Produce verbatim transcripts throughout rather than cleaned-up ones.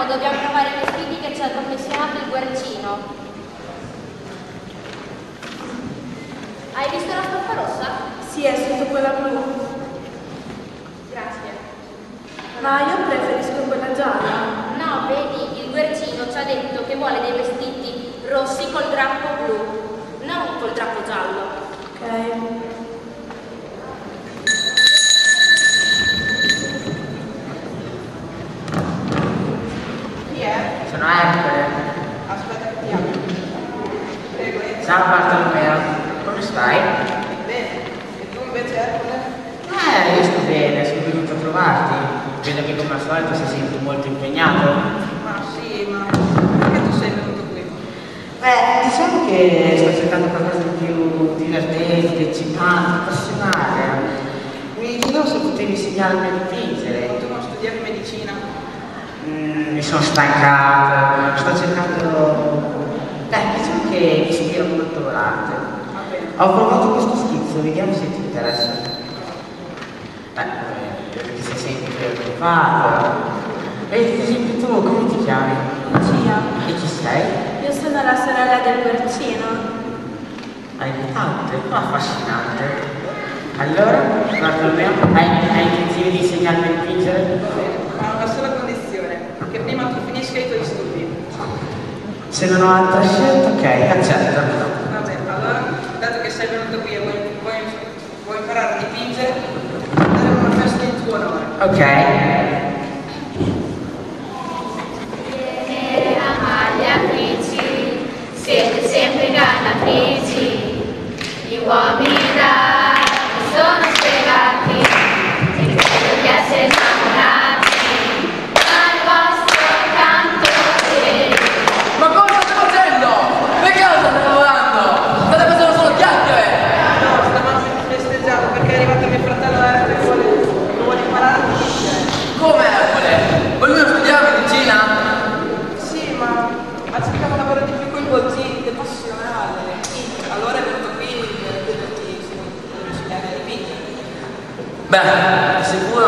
andiamo, dobbiamo provare i vestiti che ci ha confezionato il Guercino. Hai visto la stoffa rossa? Sì, è sotto quella blu. Grazie. Ma io preferisco quella gialla. No, vedi, il Guercino ci ha detto che vuole dei vestiti rossi col drappo blu, non col drappo giallo. Ok. Sono Ercole. Aspetta che ti apro. Prego, entra. Ciao Bartolomeo, come stai? Bene. E tu invece, Ercole? Eh, io sto bene, sono venuto a trovarti. Vedo che come al solito sei sempre molto impegnato. Ma sì, ma perché tu sei venuto qui? Beh, diciamo che sto cercando qualcosa di più divertente, eccitante, appassionante. Mi chiedevo se potevi insegnarmi a dipingere. Tu non studiavi medicina? Mm, mi sono stancato, sto cercando... Beh, diciamo che mi ispira molto l'arte. Va bene. Ho provato questo schizzo, vediamo se ti interessa. Beh, vedo che sei sempre preoccupato. Vedi, ad esempio tu, come ti chiami? Lucia. E chi sei? Io sono la sorella del Guercino. Aiutante, affascinante. Allora, Bartolomeo, hai, hai intenzione di insegnarmi a dipingere? Ma una sola condizione, che prima tu finisca i tuoi studi. Se non ho altra scelta, ok, accetto. Vabbè, allora, dato che sei venuto qui e vuoi, vuoi, vuoi imparare a dipingere, daremo una festa in tuo onore. Ok. Viene Amalia Quici, siete sempre ingannatrici, gli uomini da sono spiegati, e credo di essere innamorati, ma il vostro canto sì. Ma cosa state facendo? Perché non state lavorando? State facendo solo chiacchiere! No, stavamo festeggiando perché è arrivato mio fratello Ercole e vuole, vuole imparare a dipingere. Come Ercole? Voglio studiare medicina? Sì, ma ha cercato un lavoro di più coinvolgente, passionale. Allora è venuto qui per chiederti se non potevi insegnare a dipingere. Beh, di sicuro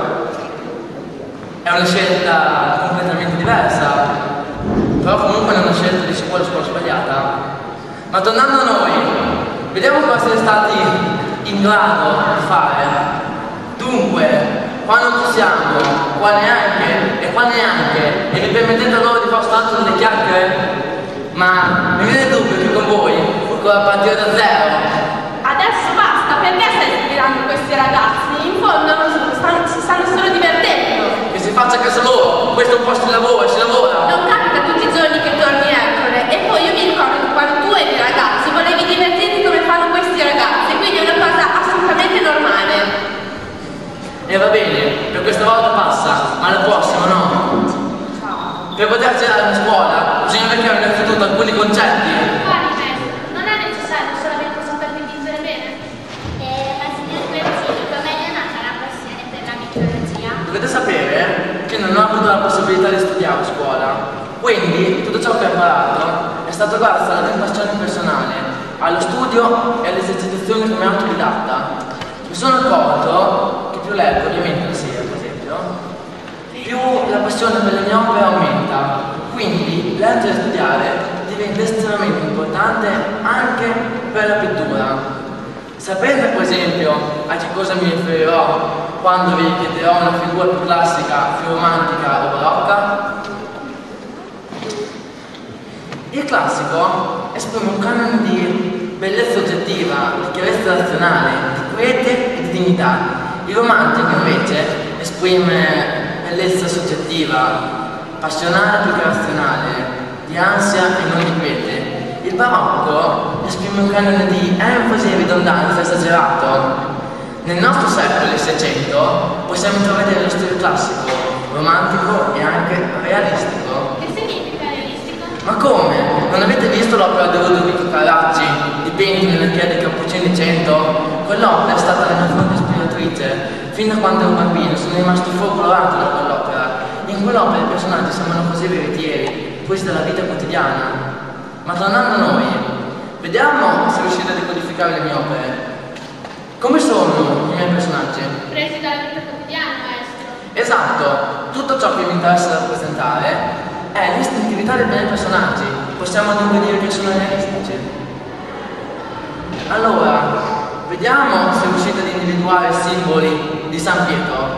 è una scelta completamente diversa, però comunque non è una scelta di sicuro scuola sbagliata. Ma tornando a noi, vediamo cosa siete stati in grado di fare. Dunque, qua non ci siamo, qua neanche, e qua neanche, e vi permettete allora di fare soltanto delle chiacchiere? Ma mi viene il dubbio che con voi occorre partire da zero. Adesso basta, perché stai ispirando questi ragazzi? In fondo non so, stanno, si stanno solo divertendo. Che si faccia a casa loro, questo è un posto di lavoro, si lavora. Non capita tutti i giorni che torni Ercole. E poi io mi ricordo che quando tu eri ragazzo volevi divertirti come fanno questi ragazzi, quindi è una cosa assolutamente normale. E va bene, per questa volta passa, ma la prossima no. Per poter accedere alla scuola bisogna vecchiare innanzitutto alcuni concetti. Quali, maestro? Non è necessario solamente saper dipingere bene? Eh, ma signor Guercino, come è nata la passione per la mitologia? Dovete sapere che non ho avuto la possibilità di studiare a scuola, quindi tutto ciò che ho imparato è stato grazie alla mia passione personale, allo studio e alle esercitazioni come autodidatta. Mi sono accorto che più leggo, ovviamente la sera per esempio, più la passione per le mie opere aumenta, quindi leggere e studiare diventa estremamente importante anche per la pittura. Sapete per esempio a che cosa mi riferirò quando vi chiederò una figura più classica, più romantica o barocca? Il classico esprime un canone di bellezza oggettiva, di chiarezza razionale, di quiete e di dignità. Il romantico invece esprime bellezza soggettiva, passionale più che razionale, di ansia e non di quiete. Il barocco esprime un canone di enfasi e ridondanza esagerato. Nel nostro secolo, il Seicento, possiamo intravedere lo stile classico, romantico e anche realistico. Che significa realistico? Ma come? Non avete visto l'opera di Ludovico Carracci, dipinti nella chiesa di Cappuccini cento? Quell'opera è stata la mia fonte ispiratrice. Fin da quando ero bambino sono rimasto folclorato da quell'opera. In quell'opera i personaggi sembrano così veritieri, questa è la vita quotidiana. Ma tornando a noi, vediamo se riuscite a decodificare le mie opere. Come sono i miei personaggi? Presi dalla vita quotidiana, maestro. Esatto, tutto ciò che mi interessa rappresentare è l'istintività dei miei personaggi. Possiamo dunque dire che sono realistici. Allora, vediamo se riuscite ad individuare i simboli di San Pietro.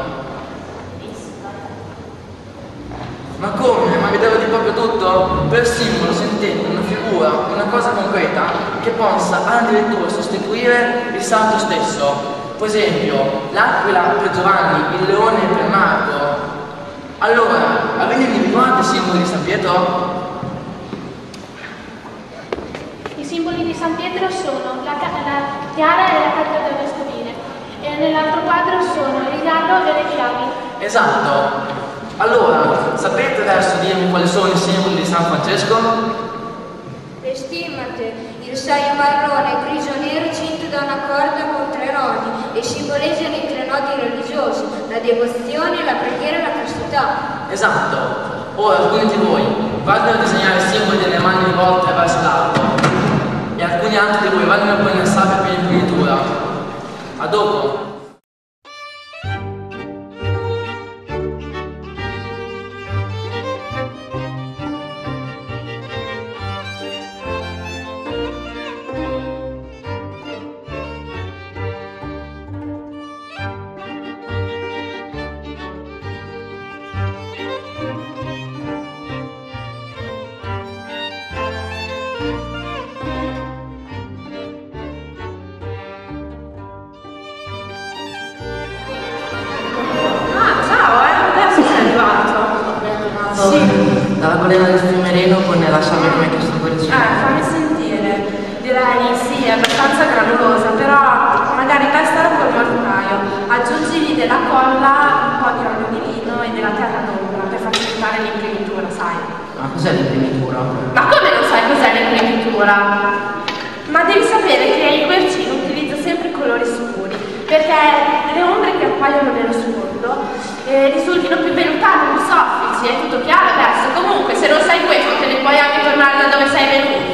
Ma come? Ma vi devo dire proprio tutto? Per simbolo si intende una figura, una cosa concreta che possa addirittura sostituire il santo stesso. Per esempio, l'aquila per Giovanni, il leone per Marco. Allora, avete individuato i simboli di San Pietro? I simboli di San Pietro sono la, la tiara e la carta da vescovile, e nell'altro quadro sono il gallo e le chiavi. Esatto. Allora, sapete adesso dirmi quali sono i simboli di San Francesco? Le stimmate, il saio marrone grigio-nero cinto da una corda con tre nodi e simboleggiano i tre nodi religiosi, la devozione, la preghiera e la castità. Esatto. Ora alcuni di voi vanno a disegnare i simboli delle mani rivolte verso l'alto e alcuni altri di voi vanno a prendere sabbia per l'impugnatura. A dopo. Sì. Dalla balena del fiume Reno con la sabbia come questo cuoricino. Eh, fammi sentire. Direi sì, è abbastanza granulosa, però magari testa col mortaio. Aggiungigli della colla, un po' di olio di lino e della terra d'ombra per facilitare l'imprimitura, sai? Ma cos'è l'imprimitura? Ma come non sai cos'è l'imprimitura? Ma devi sapere che il quercino utilizza sempre colori scuri, perché le ombre che appaiono nello sfondo eh, risultino più vellutate, più soffici, è tutto chiaro adesso. Comunque, se non sai questo, te ne puoi anche tornare da dove sei venuto.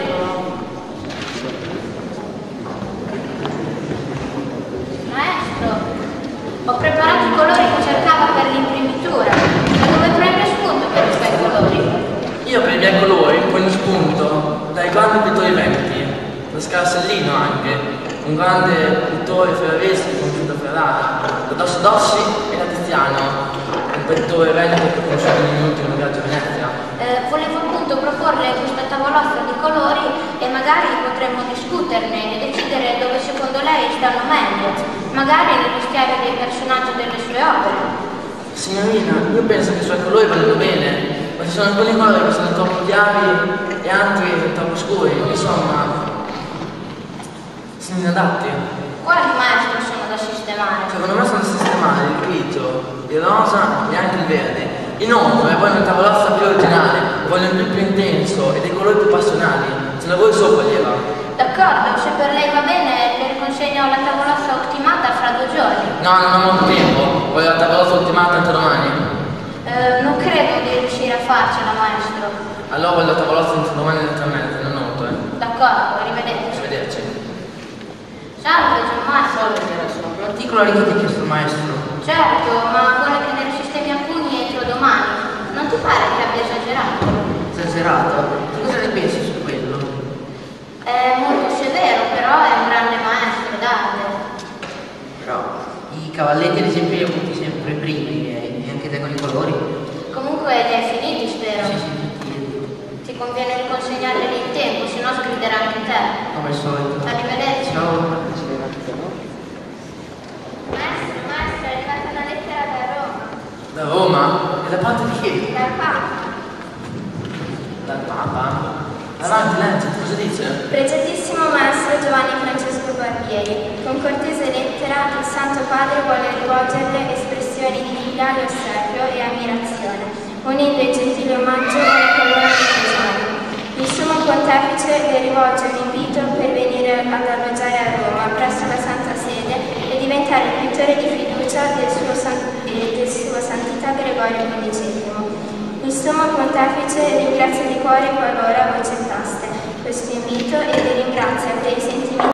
Maestro, ho preparato i colori che cercava per l'imprimitura. Da dove prende spunto per questi colori? Io per i miei colori prendo spunto dai grandi pittori veneti, da Scarsellino anche, un grande pittore ferrarese conosciuto a Ferrara, da Dosso Dossi e da Tiziano, un pittore veneto che ho conosciuto nell'ultimo viaggio a Venezia. Eh, volevo appunto proporle questa tavolozza di colori e magari potremmo discuterne e decidere dove secondo lei stanno meglio, magari nello schiavi dei personaggi delle sue opere. Signorina, io penso che i suoi colori vadano bene, ma ci sono alcuni colori che sono troppo chiari e altri troppo scuri, insomma, sono inadatti. Quali maestro sono da sistemare? Secondo me sono da sistemare il grigio, il rosa e anche il verde. Inoltre voglio una tavolozza più originale, voglio un più, più intenso e dei colori più passionali. Ce la vuoi sopra, Lieva? D'accordo, se per lei va bene le riconsegno la tavolozza ottimata fra due giorni. No, non ho molto tempo, voglio la tavolozza ultimata entro domani. Eh, non credo di riuscire a farcela, maestro. Allora voglio la tavolozza entro domani alle tre e mezza, non noto, eh. D'accordo, arrivederci. Arrivederci. Salve, Gianmarco. Sono pronti i colori che ti ha chiesto il maestro? Certo, ma vuole che ne risistemi alcuni entro domani. Non ti pare che abbia esagerato? Esagerato? Cosa ne pensi su quello? È molto severo, però è un grande maestro d'arte. Però i cavalletti ad esempio li ho avuti sempre primi e anche te con i colori. Comunque li hai finiti, spero. Sì, sì, tutti. Ti conviene riconsegnarli in tempo, se no sgriderà anche te. Come al solito. Arrivederci. Ciao. Maestro, maestro, è arrivata una lettera da Roma. Da Roma? E da parte di chi? Dal Papa. Dal Papa? Avanti, leggi, cosa dice? Pregiatissimo Maestro Giovanni Francesco Barbieri, con cortese lettera il Santo Padre vuole rivolgerle espressioni di filiale ossequio e ammirazione, unendo il gentile omaggio alla corona di tesoro. Il Sommo Pontefice le rivolge un invito per venire ad alloggiare a Roma presso la Santa Sede e diventare il pittore di fiducia del suo, san- del suo Santità Gregorio quindicesimo. Il Sommo Pontefice ringrazia di cuore qualora voi accettaste questo invito e vi ringrazia per i sentimenti